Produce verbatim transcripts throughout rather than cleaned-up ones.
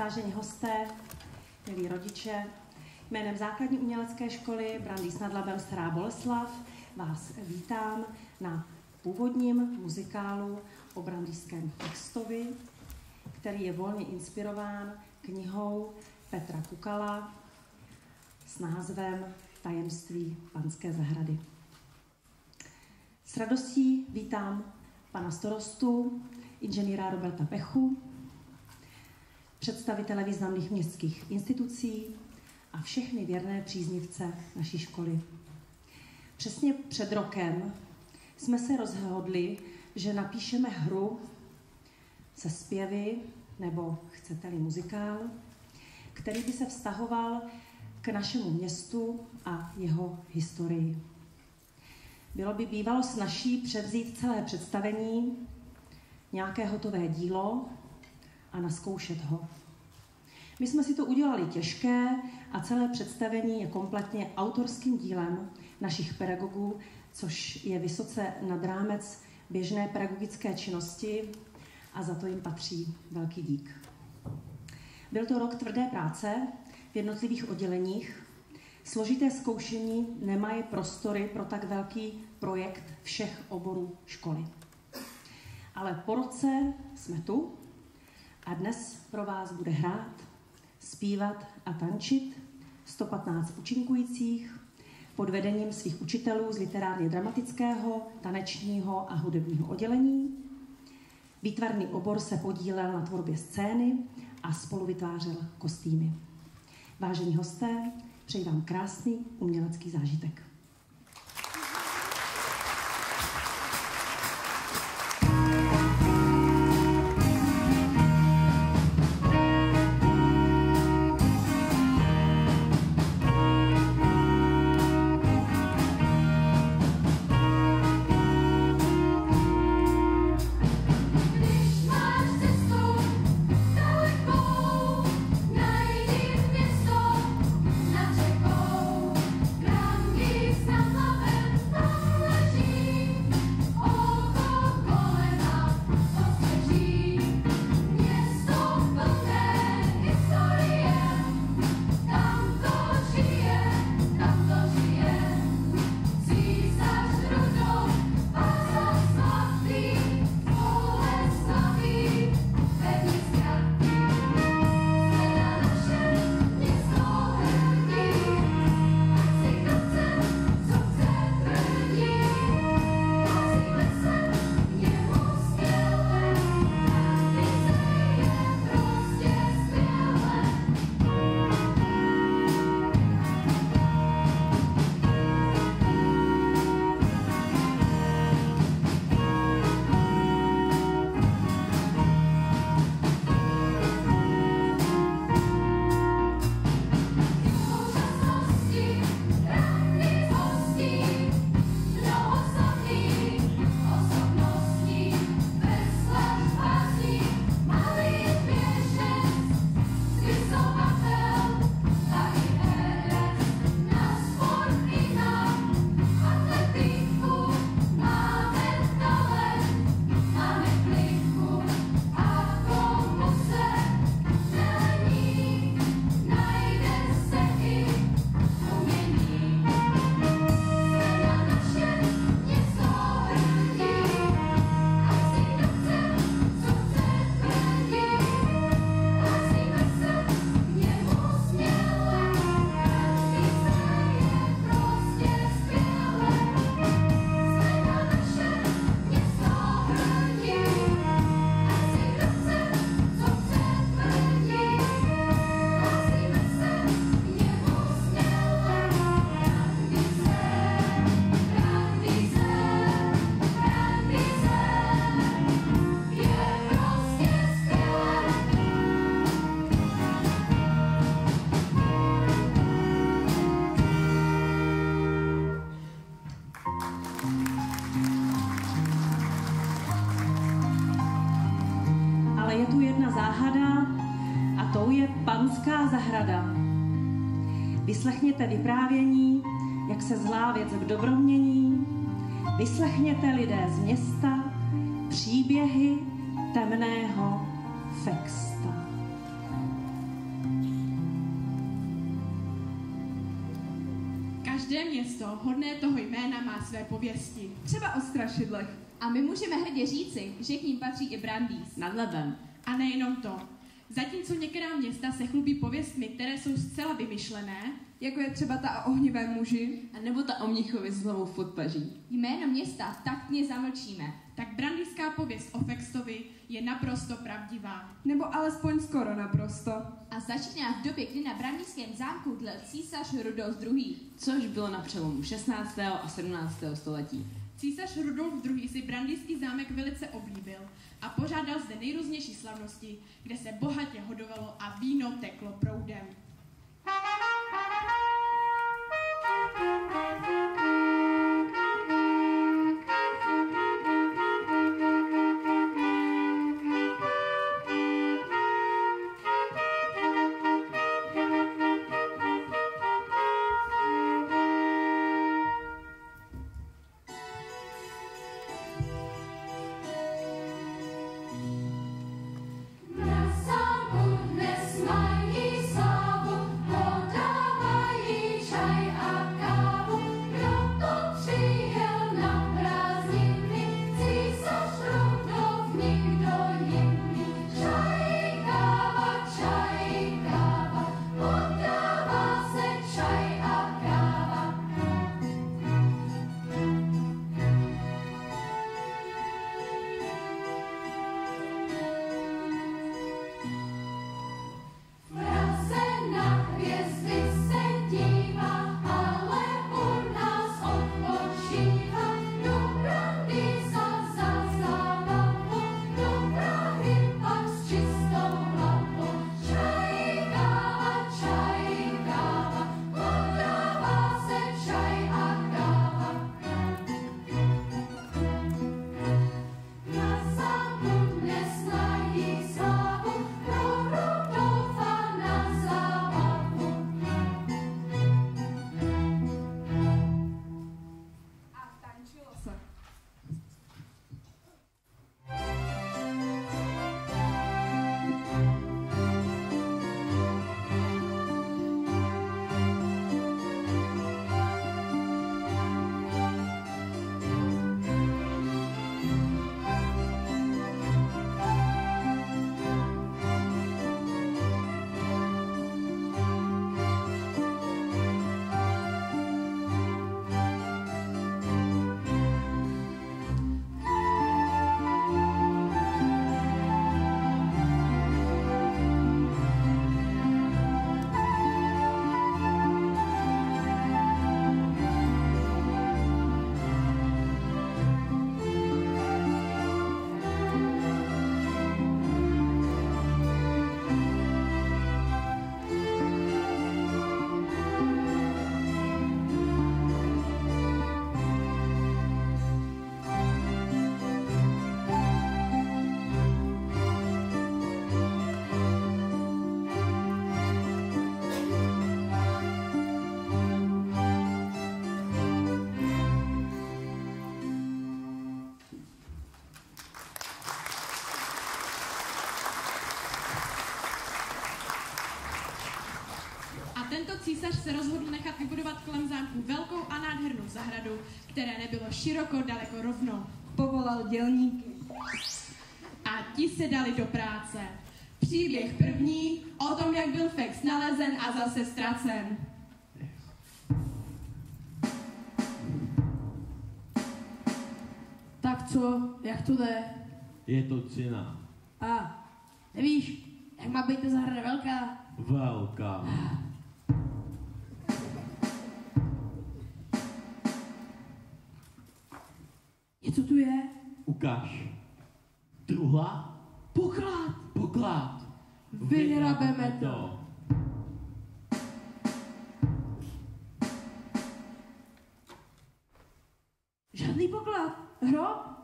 vážení hosté, milí rodiče, jménem Základní umělecké školy Brandýs nad Labem Stará Boleslav vás vítám na původním muzikálu o Brandýském Textovi, který je volně inspirován knihou Petra Kukala s názvem Tajemství Panské zahrady. S radostí vítám pana starostu, inženýra Roberta Pechu, představitele významných městských institucí a všechny věrné příznivce naší školy. Přesně před rokem jsme se rozhodli, že napíšeme hru se zpěvy, nebo chcete-li muzikál, který by se vztahoval k našemu městu a jeho historii. Bylo by bývalo snazší převzít celé představení, nějaké hotové dílo a nazkoušet ho. My jsme si to udělali těžké a celé představení je kompletně autorským dílem našich pedagogů, což je vysoce nad rámec běžné pedagogické činnosti a za to jim patří velký dík. Byl to rok tvrdé práce v jednotlivých odděleních. Složité zkoušení nemají prostory pro tak velký projekt všech oborů školy. Ale po roce jsme tu a dnes pro vás bude hrát, zpívat a tančit sto patnáct účinkujících pod vedením svých učitelů z literárně dramatického, tanečního a hudebního oddělení. Výtvarný obor se podílel na tvorbě scény a spolu vytvářel kostýmy. Vážení hosté, přeji vám krásný umělecký zážitek. Panská zahrada. Vyslechněte vyprávění, jak se zlá věc k dobru mění. Vyslechněte lidé z města příběhy temného Fexta. Každé město hodné toho jména má své pověsti. Třeba o strašidlech. A my můžeme hrdě říci, že k ním patří i Brandýs. Nad Labem. A nejenom to. Zatímco některá města se chlubí pověstmi, které jsou zcela vymyšlené, jako je třeba ta o ohnivém muži, A nebo ta o Mnichovi s hlavou v podpaží. Jméno města taktně zamlčíme. tak brandýská pověst o Fextovi je naprosto pravdivá. nebo alespoň skoro naprosto. A začíná v době, kdy na Brandýském zámku dlel císař Rudolf druhý. Což bylo na přelomu šestnáctého a sedmnáctého století. Císař Rudolf druhý. si brandýský zámek velice oblíbil a pořádal zde nejrůznější slavnosti, kde se bohatě hodovalo a víno teklo proudem. Tento císař se rozhodl nechat vybudovat kolem zámku velkou a nádhernou zahradu, které nebylo široko daleko rovno. Povolal dělníky. A ti se dali do práce. Příběh první o tom, jak byl Fex nalezen a zase ztracen. Tak co, jak to jde? Je to cena. A, nevíš, jak má být ta zahrada velká? Velká. Něco tu je? Ukáž. Truhla? Poklad! Poklad. Vyrabeme to. Žádný poklad. Hrob?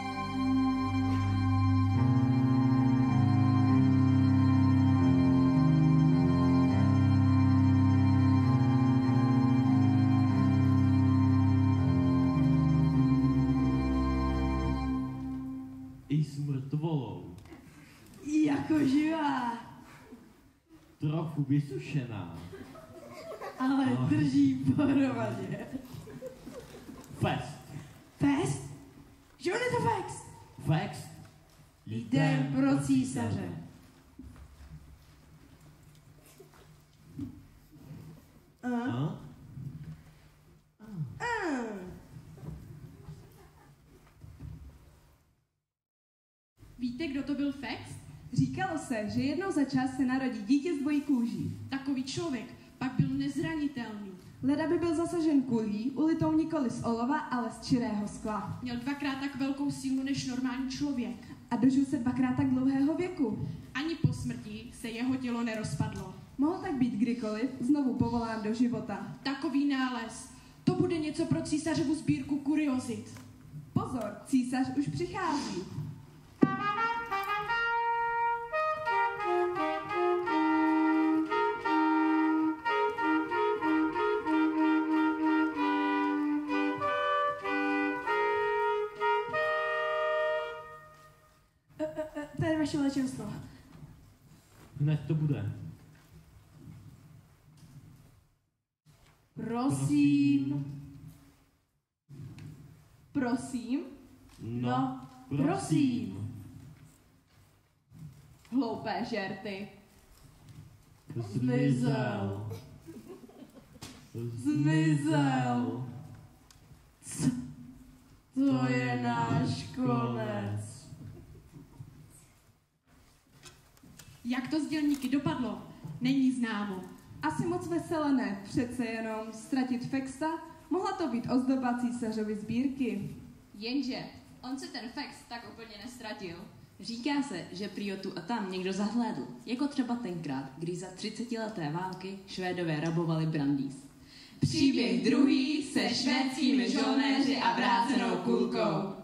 I s mrtvolou. Jako živá. Trochu vysušená. ale No. drží pohromadě. Fest. Fest? Že on je to fest? Fest. Jdem pro císaře. A? A? A. Víte, kdo to byl Fex? Říkalo se, že jednou za čas se narodí dítě z dvojí kůží. Takový člověk pak byl nezranitelný. Leda by byl zasažen kulí, ulitou nikoli z olova, ale z čirého skla. Měl dvakrát tak velkou sílu než normální člověk. A dožil se dvakrát tak dlouhého věku. Ani po smrti se jeho tělo nerozpadlo. Mohl tak být kdykoliv znovu povolán do života. Takový nález. To bude něco pro císařovu sbírku kuriozit. Pozor, císař už přichází. E, e, e, Tady vaše veličenstvo. Hned to bude. Prosím. Prosím, No, prosím. hloupé žerty. Zmizel. Zmizel. To je náš konec. Jak to s dělníky dopadlo, není známo. Asi moc veselé ne, přece jenom ztratit Fexta, mohla to být ozdoba císařovy sbírky. Jenže on se ten Fex tak úplně nestratil. Říká se, že prý ho tu a tam někdo zahlédl, jako třeba tenkrát, když za třicetileté války Švédové rabovali Brandýs. Příběh druhý se švédskými žolnéři a vrácenou kulkou.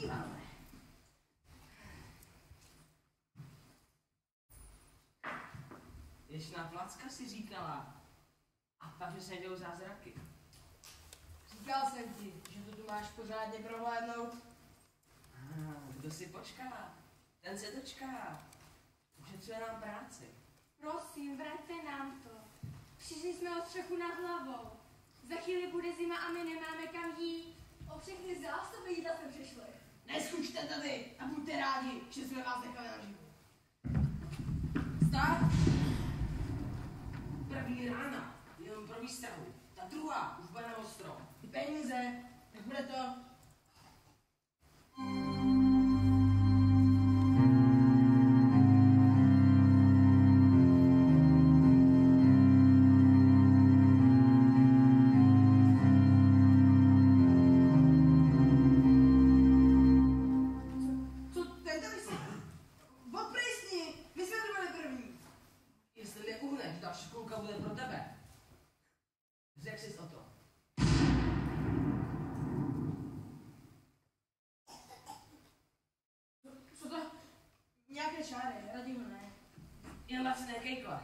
Díváme. Věčná placka si říkala. A pak, že se jdou zázraky. Říkal jsem ti, že to tu máš pořádně prohlédnout. Ah, kdo si počká? Ten se dočká. Ušetřuje nám práci. Prosím, vraťte nám to. Přišli jsme o střechu nad hlavou. Za chvíli bude zima a my nemáme kam jít. O všechny zásoby jídla jsme přišli. Neskučte tady a buďte rádi, že jsme vás nechali naživu. Stát! První rána, jenom pro výstrahu. Ta druhá už bude na ostro. Ty peníze, tak bude to. Co, ten tady se... Odprysni, my jsme tu byli první. Jestli mě uhneš, další kulka bude pro tebe. Řek jsi o to. Co to? Nějaké čáry, raději ho ne. Jen laciné kejkle.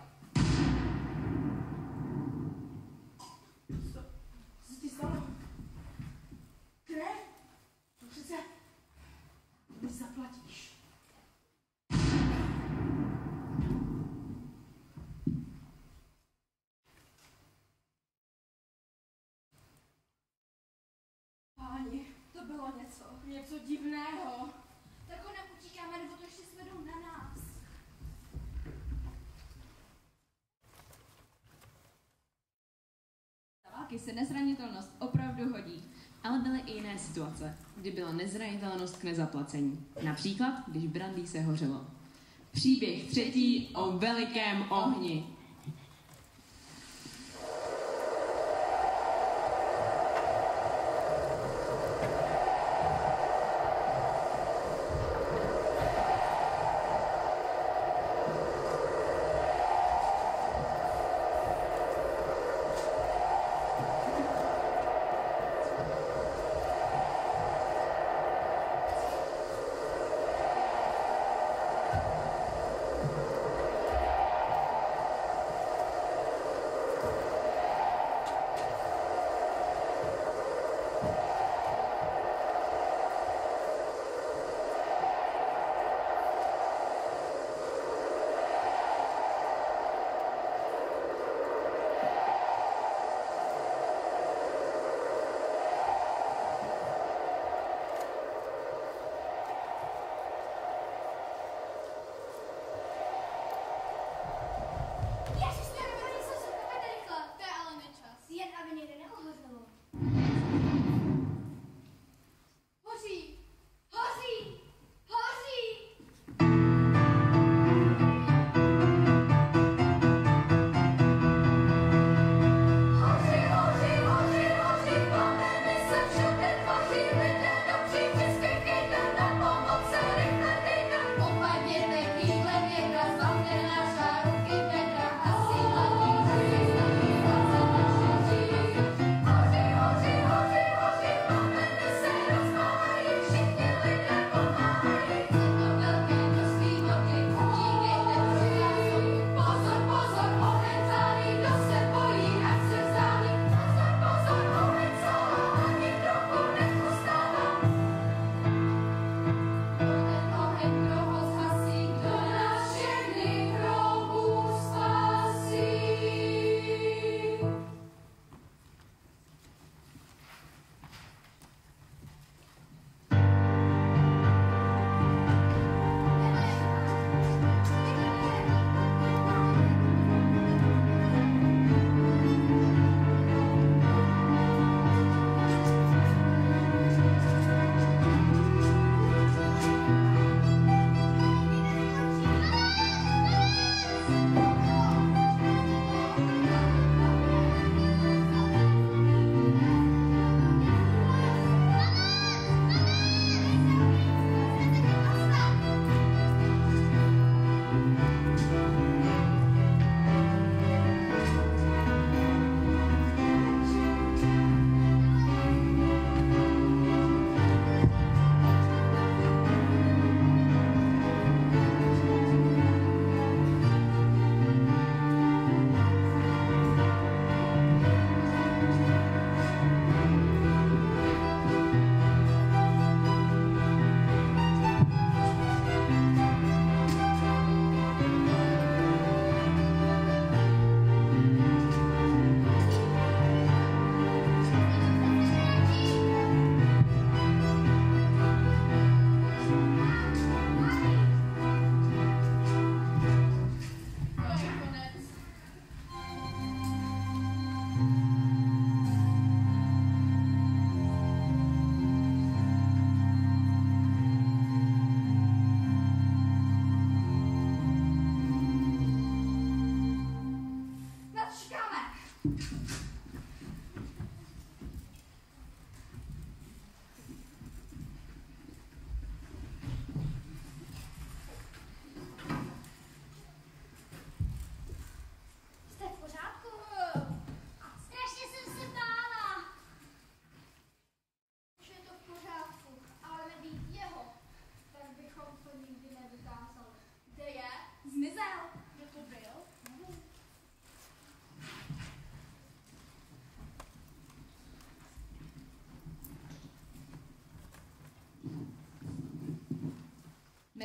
Co, co se ti stalo? Krev? To přece... Ty zaplatíš. Páni, to bylo něco. Něco divného. Tak ho neutíkáme, nebo to ještě svedou na nás. Na války se nezranitelnost opravdu hodí. Ale byly i jiné situace, kdy byla nezranitelnost k nezaplacení. Například, když brandy se hořelo. Příběh třetí o velikém ohni.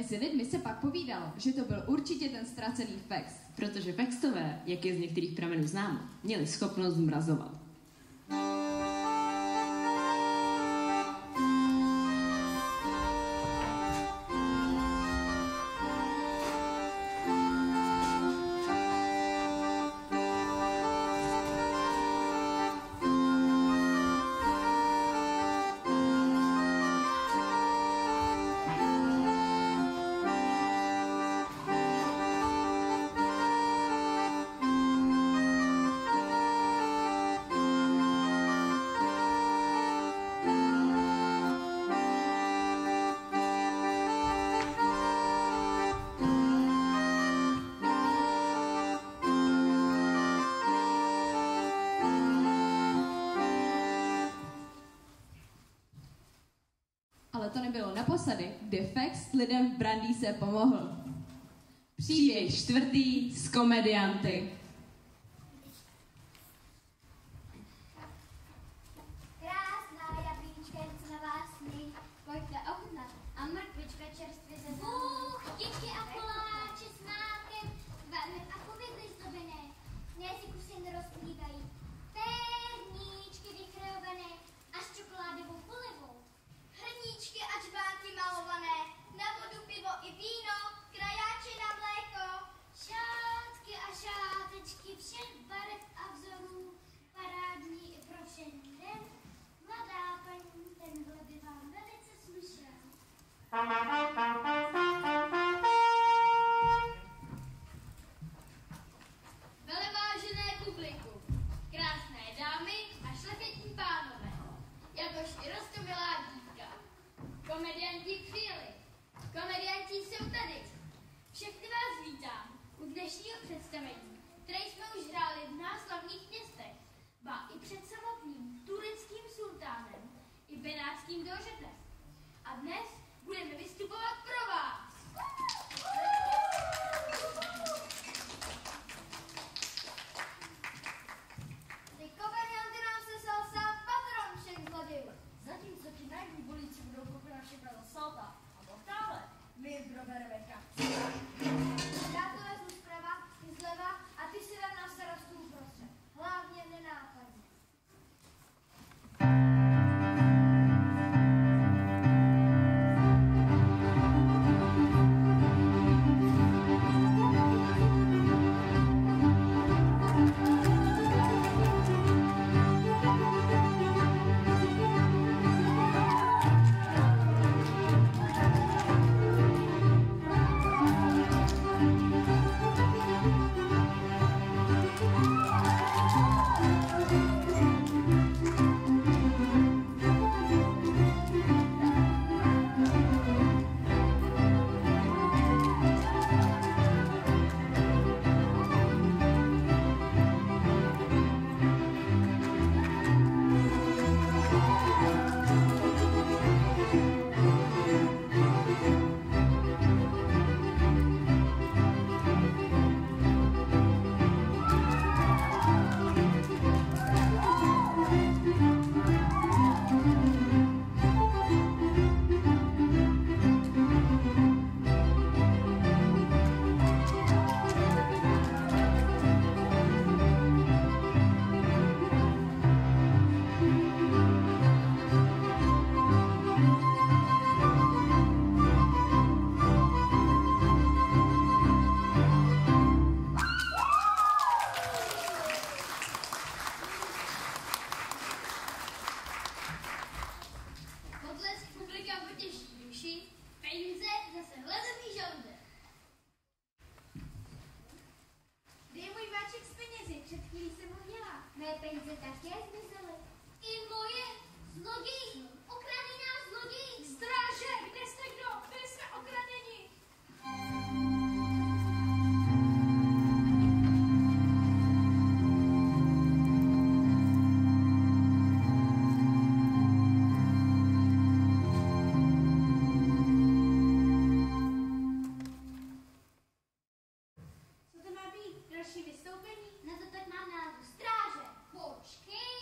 Mezi lidmi se pak povídalo, že to byl určitě ten ztracený Fex. Protože Fextové, jak je z některých pramenů známo, měli schopnost zmrazovat. Ale to nebylo naposledy, kdy Fex lidem v Brandýse pomohl. Příběh čtvrtý z komedianty. Krásná jablíčka, co na vás sní, pojďte ochutnat a mrkvička čerstvě ze zámku. Bůh, děti a koláče s mákem, velmi a povědly zdobené, jazyku se nerozplývají, perníčky vykrojované a s čokoládovou polivou, hrníčky a čbánky malované, na vodu, pivo i víno, krajáče na mléko, šátky a šátečky všech barev a vzorů, parádní i pro všední den. Mladá paní, tenhle by vám velice slušel. Velevážené publiku, krásné dámy a šlechetní pánové, jakož i roztomilá dívka. Komedianti přijeli. Komedianti jsou tady. Všechny vás vítám u dnešního představení, které jsme už hráli v náslavných městech, ba i před samotným tureckým sultánem i benátským dožetem. A dnes budeme vystupovat pro vás. Ty komedianty nám se stal sám patron všech zlodějů. Zatímco ti naivní bolíci budou pokonat všechno za salta a mortále, my jim probereme kapci. Já to vezmu zprava, ty zleva a ty si dám na starostu uprostřed. Hlavně nenápadně. peníze také zmizely. I moje zloději. Okradli nás zloději. Stráže, kde jste kdo? Byli jsme okradeni. Co to má být? Další vystoupení? Na to tak mám názvu. Stráže. Počkej.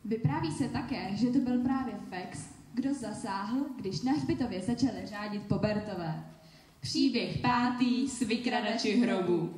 Vypráví se také, že to byl právě Fex, kdo zasáhl, když na hřbitově začaly řádit pobertové. Příběh pátý s vykradači hrobu.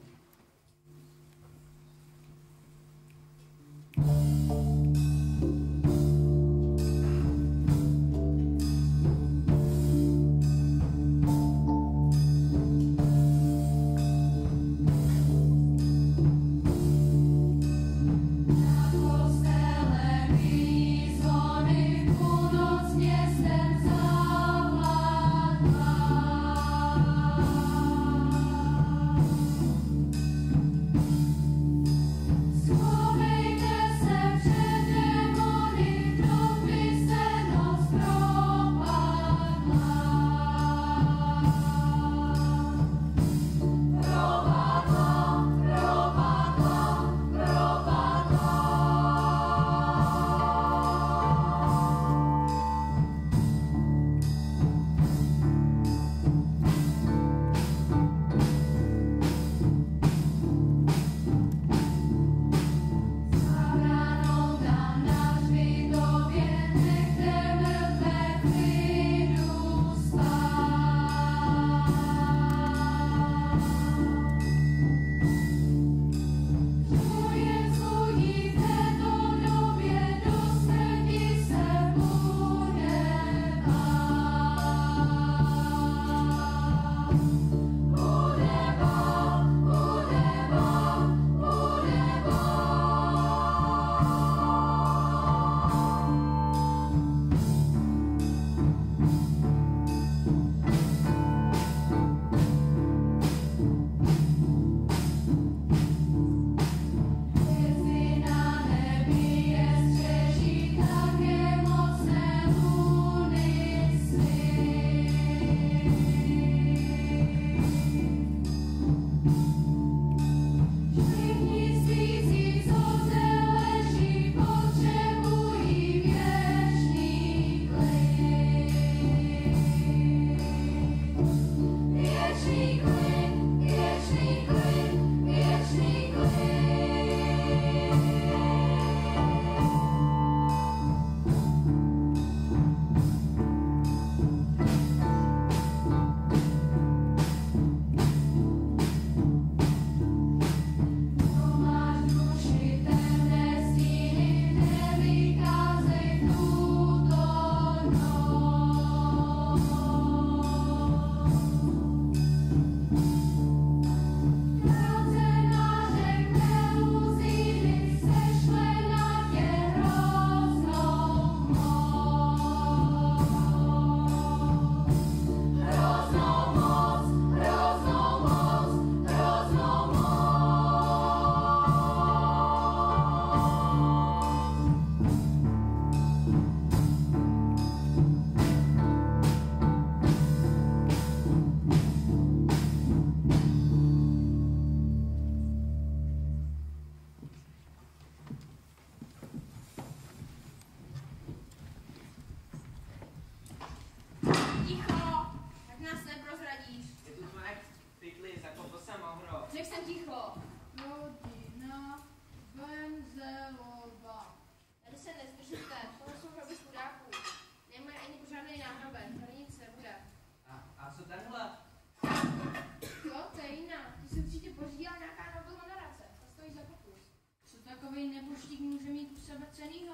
takovej neboštík může mít u sebe cenýho?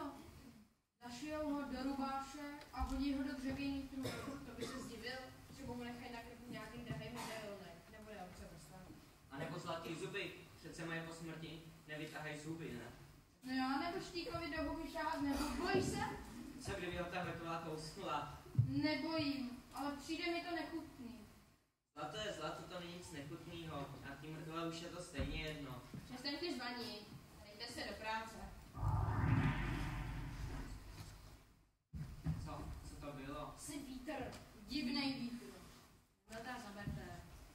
Zašijou ho do rubáše a hodí ho do dřevěných trubů. To by se zdivil, třeba mu nechají nakrpit nějakým drahým medailnek. Nebude obce dostat. A nebo zlatý zuby. Přece mají po smrti nevytahají zuby, ne? No já neboštíkovi do huby šáhat nebo bojíš se? Co kdyby ho ta mrtvá kousnula? Nebojím, ale přijde mi to nechutný. Zlato je zlato, to není nic nechutnýho. A tím mrtvá už je to stejně jedno. Přestaňte žvanit. Dejte se do práce. Co? Co to bylo? Jsi vítr. Divnej vítr. Velká zaberte.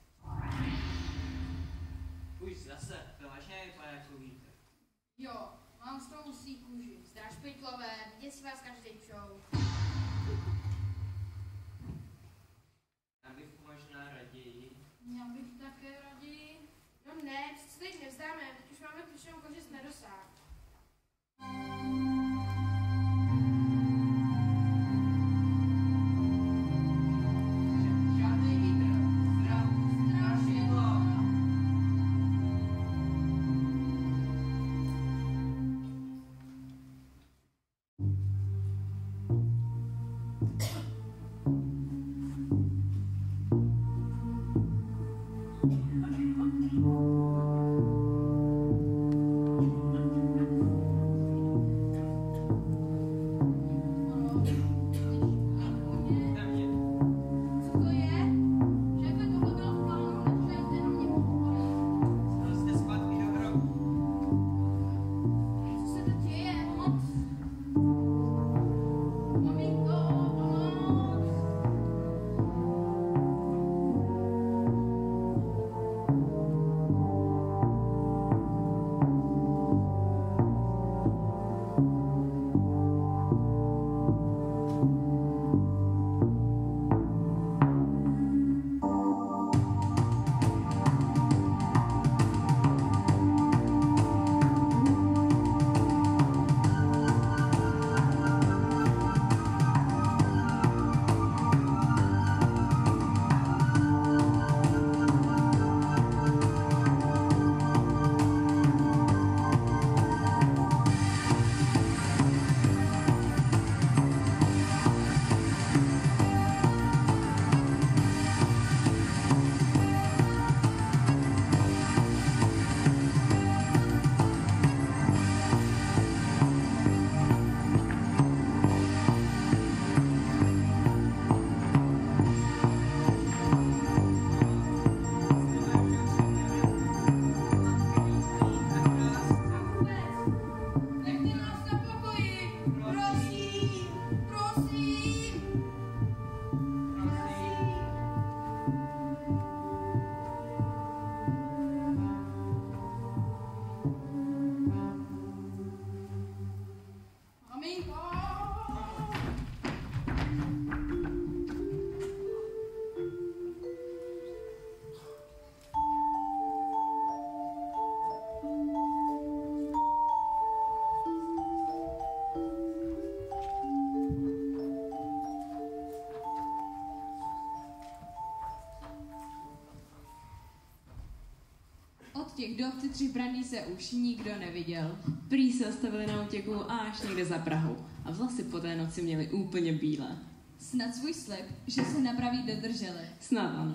Už zase, to vážně vypadá jako vítr. Jo, mám z toho husí kůži. Zdráž pytlové, vidět si vás každý pšou. Já bych možná raději. Já bych také raději. No ne, přece teď nevzdáme, teď už máme klíčovou kořist na dosah. Kdo v Citři Brandý se už nikdo neviděl. Prý se zastavili na útěku až někde za Prahou a vlasy po té noci měli úplně bílé. Snad svůj slib, že se na praví dodrželi. Snad ano.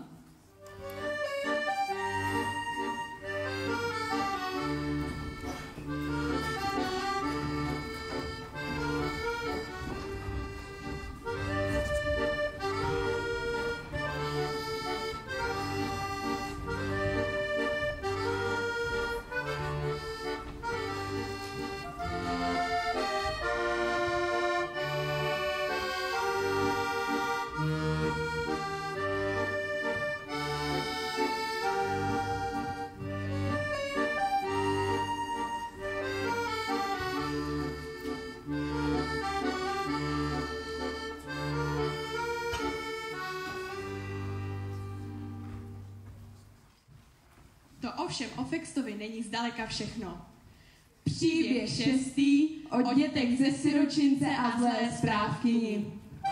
To ovšem o Fextovi není zdaleka všechno. Příběh šestý o dětech ze siročince a zlé správkyni.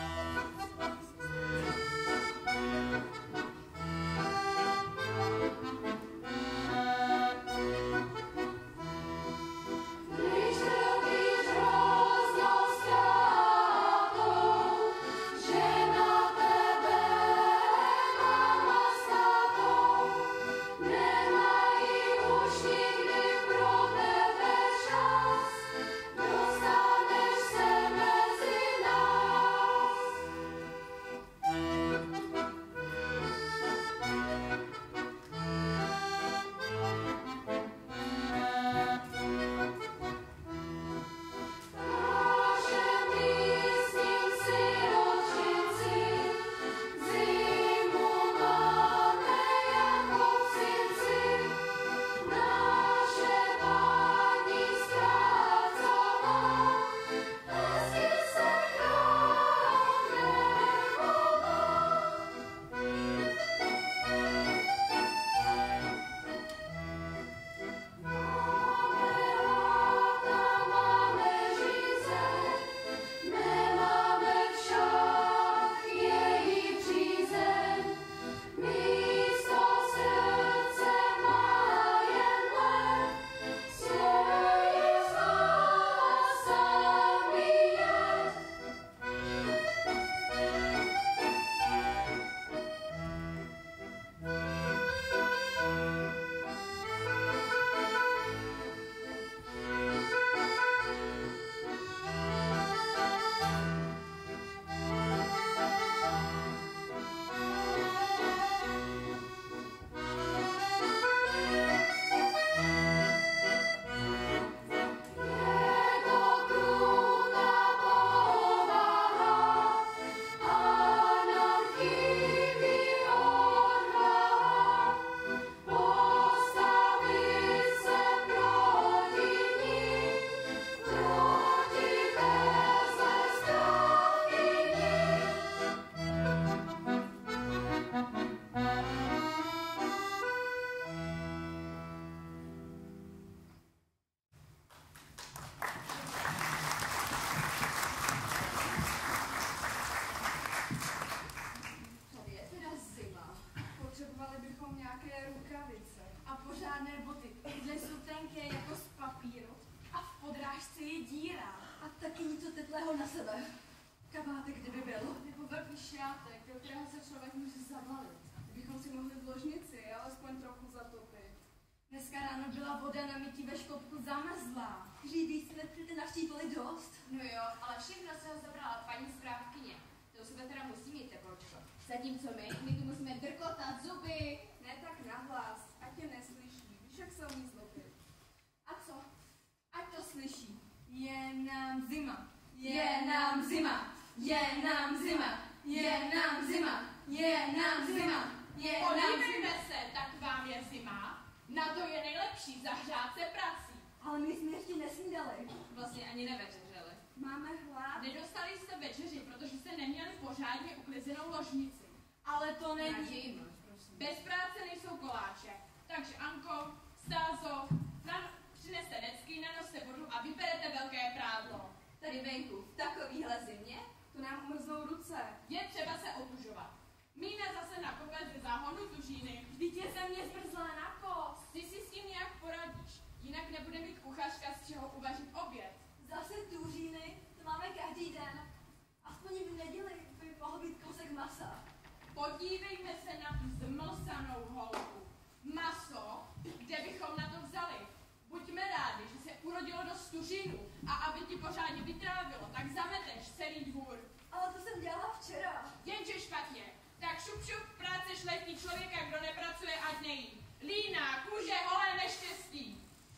na sebe. Kabátek, kdyby byl. Nebo velký šátek, do kterého se člověk může zavalit. Kdybychom si mohli v ložnici alespoň trochu zatopit. Dneska ráno byla voda na mytí ve škopku zamrzlá. Řídí si nepřijde navštívili dost. No jo, ale všechno se ho zabrala paní správkyně. To u sebe teda musí mít tepločko. Zatímco my, my tu musíme drkotat zuby. Ne tak nahlas, ať tě neslyší. Víš, jak se umí zlobit. A co? Ať to slyší. Je nám zima. Je nám zima. Je nám zima. Je nám zima. Je nám zima. Je nám Podívejme se, tak vám je zima. Na to je nejlepší zahřát se prací. Ale my jsme ještě nesnídali. Vlastně ani nevečeřeli. Máme hlad. Nedostali jste večeři, protože jste neměli pořádně uklizenou ložnici. Ale to není. Bez práce nejsou koláče. Takže Anko, Stázo, nan- přineste decky, nanoste vodu a vyberete velké prádlo. Tady venku, v takovýhle zimě, to nám umrznou ruce. Je třeba se otužovat. Mína zase nakope ze záhonu tužíny. Vždyť je země zmrzlá na kost. Ty si s tím nějak poradíš. podívejme se na tu zmlsanou holku. Maso, kde bychom na to vzali? Buďme rádi, že se urodilo do stužinu a aby ti pořádně vytrávilo, tak zameteš celý dvůr. Ale to jsem dělala včera. Jenže špatně. Tak šup šup, práce šlechtí člověka, kdo nepracuje, ať nejí. Lína, kůže, holé neštěstí.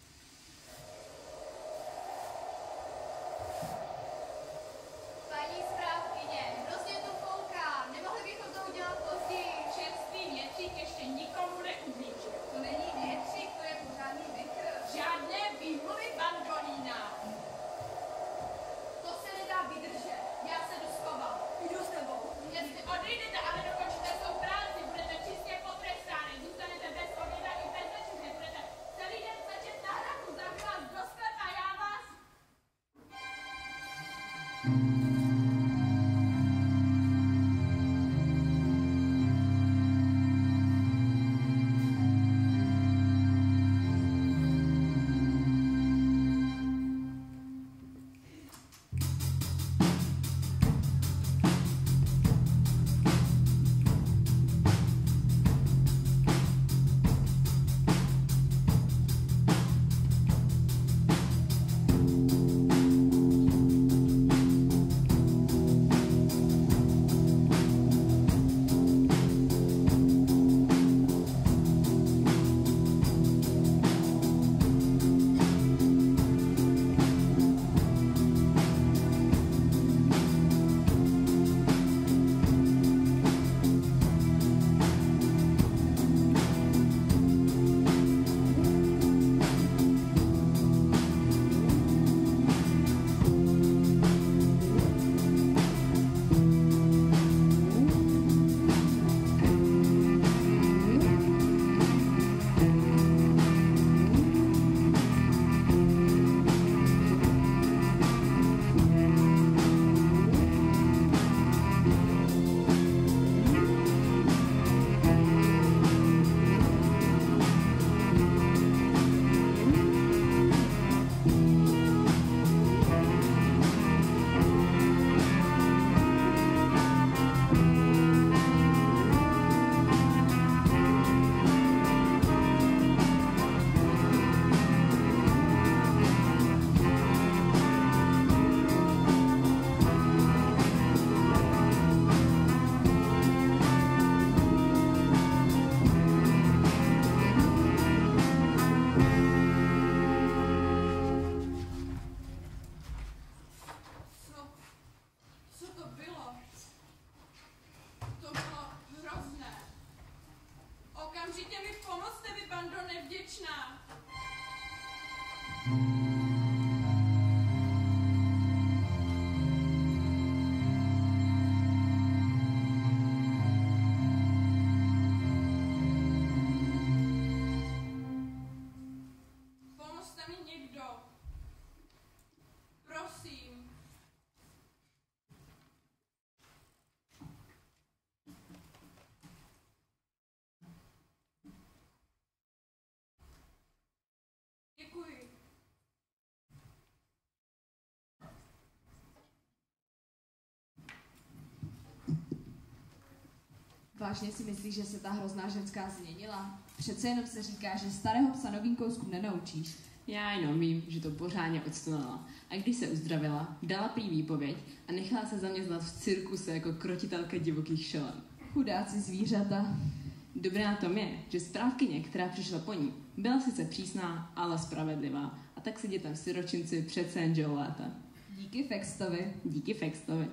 Paní správkyně, hrozně to fouká. Nemohli bychom to udělat později. Čerstvý větřík ještě nikomu neublížil. To není větřík, to je pořádný vykr. Žádné výmluvy, Bandolína. To se nedá vydržet. Já se jdu schovat. Jdu s tebou. Jestli odejdete a nedokončíte svou práci, budete čistě potrestány. Zůstanete bez oběda i bez večeře. Budete celý den sečet na hraku, za vás do sklepa, já vás... Vážně si myslíš, že se ta hrozná ženská změnila? Přece jenom se říká, že starého psa novým kouskům nenaučíš. Já jenom vím, že to pořádně odstunala. A když se uzdravila, dala prý výpověď a nechala se zaměstnat v cirkuse jako krotitelka divokých šelem. Chudáci zvířata. Dobré na tom je, že správkyně, která přišla po ní, byla sice přísná, ale spravedlivá. A tak si dětem siročinci přece jen žilo léta. Díky Fextovi. Díky Fextovi.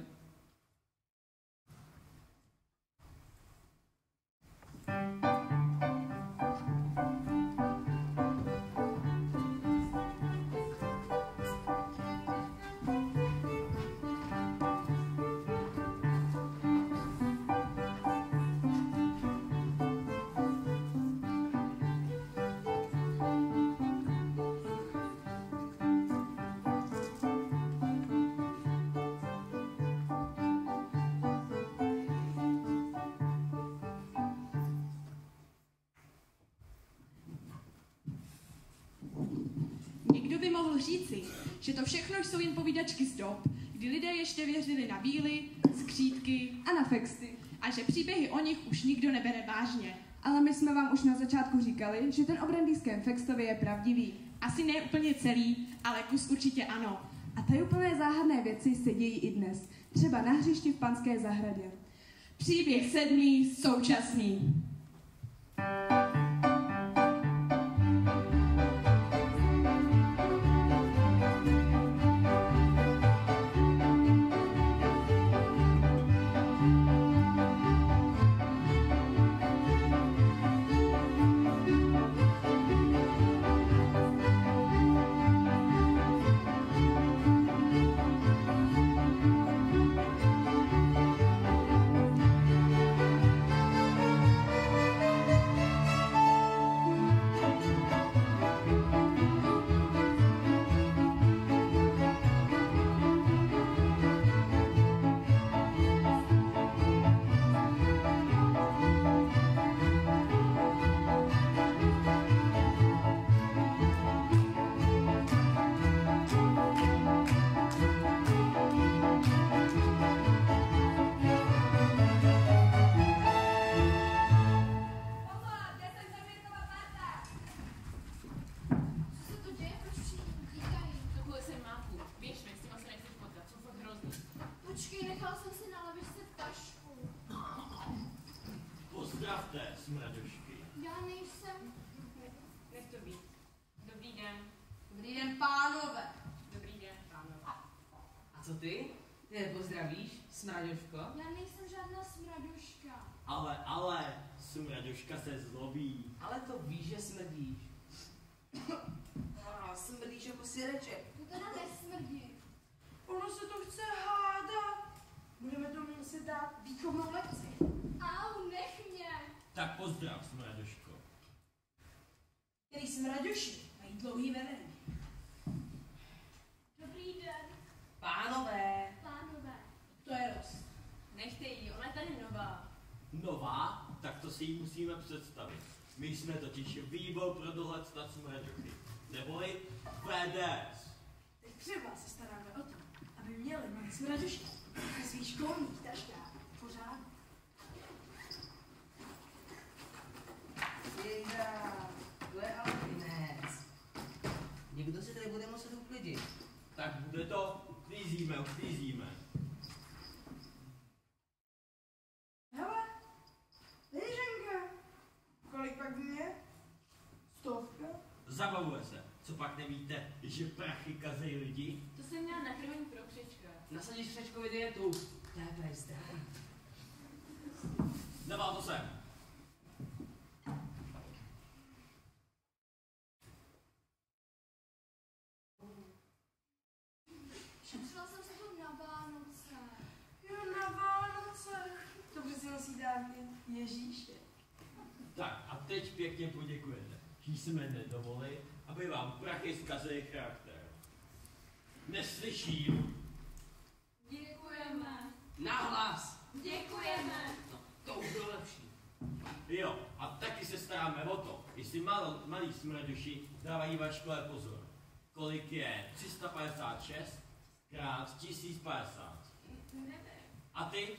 Mohl říci, že to všechno jsou jen povídačky z dob, kdy lidé ještě věřili na víly, skřítky a na Fexty. a že příběhy o nich už nikdo nebere vážně. Ale my jsme vám už na začátku říkali, že ten o brandýském Fextově je pravdivý. Asi ne úplně celý, ale kus určitě ano. A tajuplné záhadné věci se dějí i dnes, třeba na hřišti v Panské zahradě. Příběh sedmý, současný. Počkej, nechal jsem si na lavičce tašku. Pozdravte, smraďušky. Já nejsem. Nech to být. Dobrý den. Dobrý den, pánové. Dobrý den, pánové. A co ty? Ty nepozdravíš, smraďuško? Já nejsem žádná smraduška. Ale, ale, smraďuška se zlobí. Ale to víš, že smrdíš. A smrdíš jako syreček. To teda nesmrdí. Ono se to chce hádat. Budeme tomu muset dát výchovnou lekci. Au, nech mě. Tak pozdrav, smraďuško. Který smraďuši mají dlouhý vedení. Dobrý den, Pánové. pánové. To je dost. Nechte jí, ona je tady nová. Nová? Tak to si ji musíme představit. My jsme totiž výbor pro dohled nad smraďuchy. Neboli V D S. Teď třeba se staráme o to, aby měli malí smraďuši ve svých školních taškách pořádek. Jejda, to je ale konec. Někdo se tady bude muset uklidit. Tak bude to, uklízíme, uklízíme. Hele, Liženka, kolik pak mě? Stovka? Zabavuje se. Co pak nevíte, že prachy kazejí lidi? To jsem měla nakrmení pro křečka. Nasadíš křečkovi dietu. To je prý zdravý. Dával to sem. Šetřila jsem se tu na Vánoce. Jo, na Vánoce. To přeci nosí dárky Ježíše. Tak a teď pěkně poděkujete, že jsme nedovolili, aby vám prachy zkazily charakter. Neslyším. Děkujeme. Nahlas. Děkujeme. No, to už bylo lepší. Jo, a taky se staráme o to, jestli mal, malí smraďuši dávají ve škole pozor. Kolik je tři sta padesát šest krát tisíc padesát. Nevím. A ty?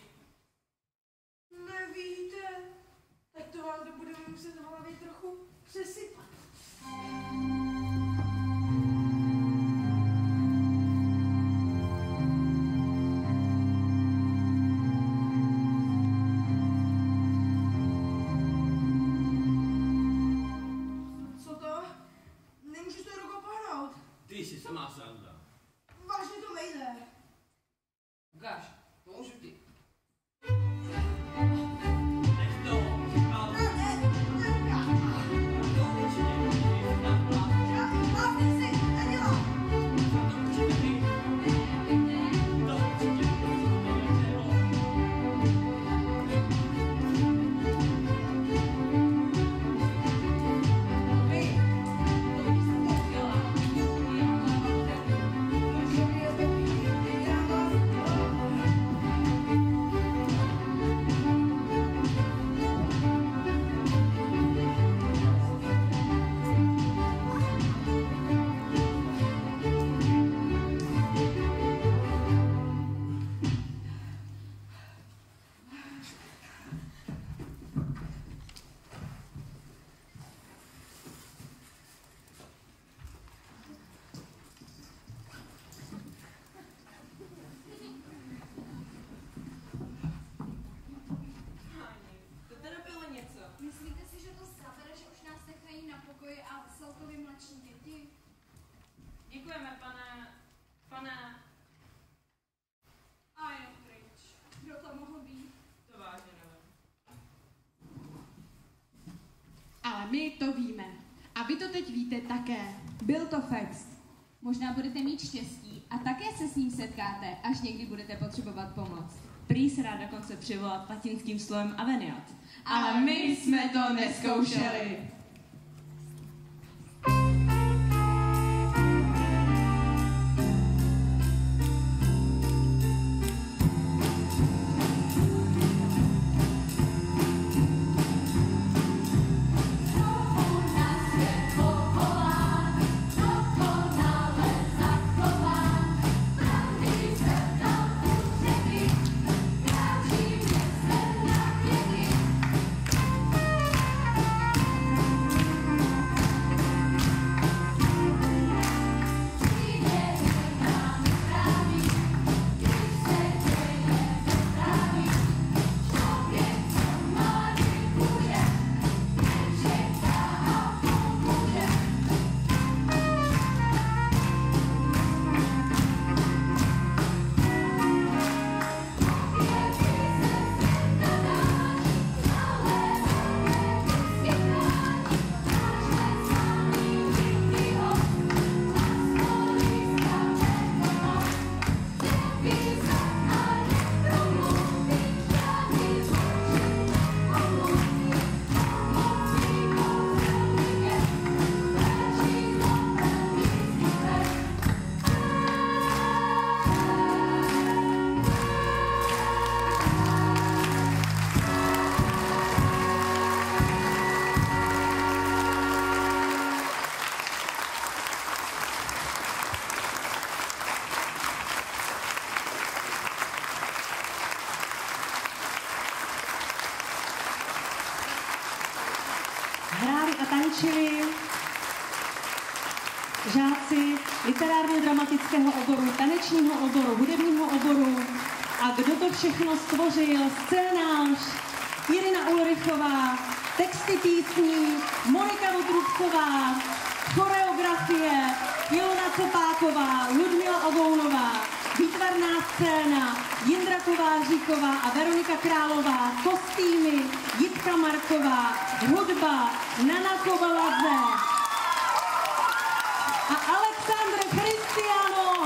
Nevíte? Tak to vám to budeme muset v hlavě trochu přesypat. Co to? Nemůžu to rukou pohnout. Ty jsi samá sranda. Vážně to nejde. Ukáž, pomůžu ti. Nech to, říkal. Ne, ne, ne, ne. To určitě můžeš naplat. to víme. A vy to teď víte také. Byl to Fext. Možná budete mít štěstí a také se s ním setkáte, až někdy budete potřebovat pomoc. Prý se rád dokonce přivolat latinským slovem aveniat. Ale my jsme to neskoušeli. Hráli a tančili žáci literárně-dramatického oboru, tanečního oboru, hudebního oboru. A kdo to všechno stvořil? Scénář Irina Ulrichová, texty písní Monika Votrubcová, choreografie Ilona Cepáková, Ludmila Obounová, výtvarná scéna Jindra Kováříková a Veronika Králová, kostýmy Jitka Marková, hudba Nana Kovaladze a Alexandr Christiano,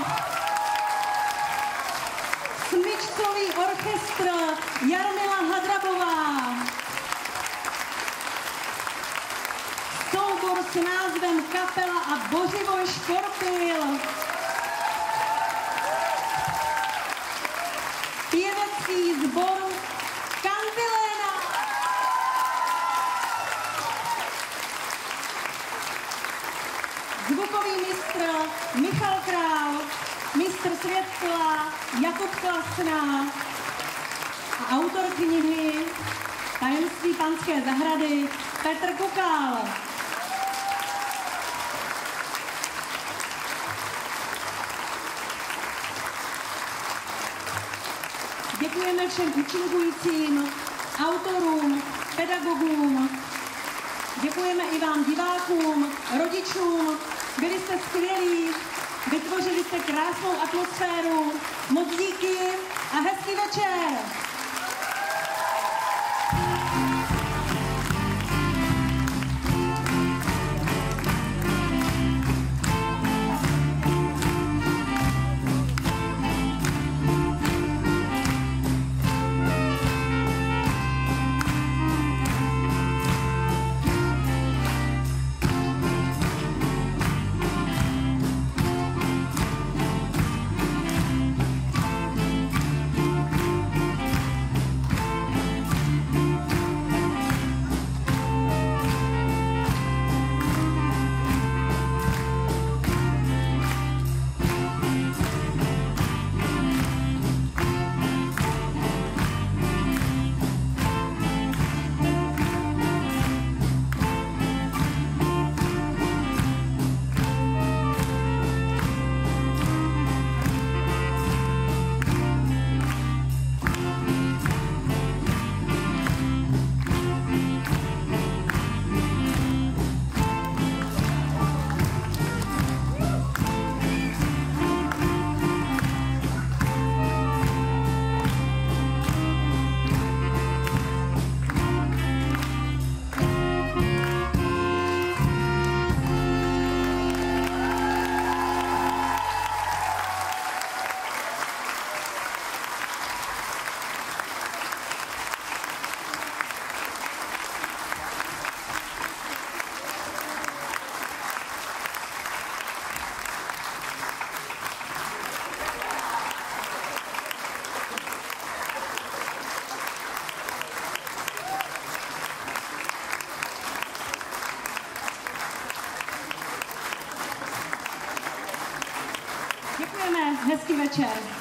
smyčcový orchestr Jarmila Hadrabová, soubor s názvem Kapela a Bořivoj Škorpil, pěvecký sbor Kantiléna, zvukový mistr Michal Král, mistr světla Jakub Klasná a autor knihy Tajemství panské zahrady Petr Kukal. Děkujeme všem účinkujícím, autorům, pedagogům. Děkujeme i vám divákům, rodičům. Byli jste skvělí, vytvořili jste krásnou atmosféru. Moc díky a hezký večer. večer.